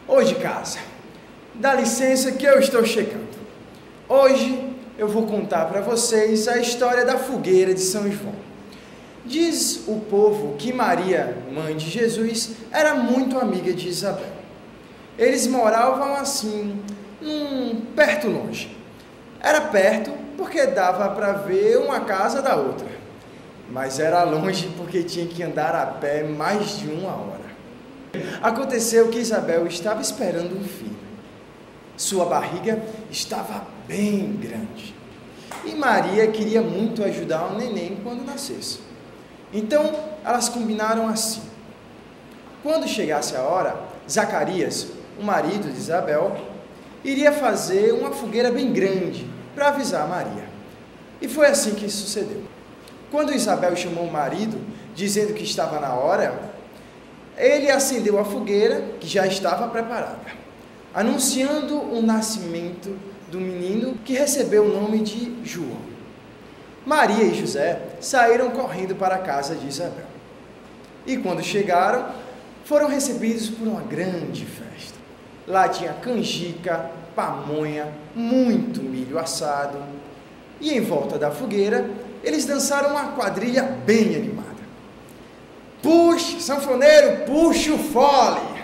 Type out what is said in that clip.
Oi de casa, dá licença que eu estou chegando. Hoje eu vou contar para vocês a história da fogueira de São João. Diz o povo que Maria, mãe de Jesus, era muito amiga de Isabel. Eles moravam assim, perto longe. Era perto porque dava para ver uma casa da outra, mas era longe porque tinha que andar a pé mais de uma hora. Aconteceu que Isabel estava esperando um filho. Sua barriga estava bem grande. E Maria queria muito ajudar o neném quando nascesse. Então, elas combinaram assim. Quando chegasse a hora, Zacarias, o marido de Isabel, iria fazer uma fogueira bem grande para avisar Maria. E foi assim que sucedeu. Quando Isabel chamou o marido, dizendo que estava na hora, ele acendeu a fogueira, que já estava preparada, anunciando o nascimento do menino que recebeu o nome de João. Maria e José saíram correndo para a casa de Isabel. E quando chegaram, foram recebidos por uma grande festa. Lá tinha canjica, pamonha, muito milho assado. E em volta da fogueira, eles dançaram uma quadrilha bem animada. Puxe, sanfoneiro, puxe o fole!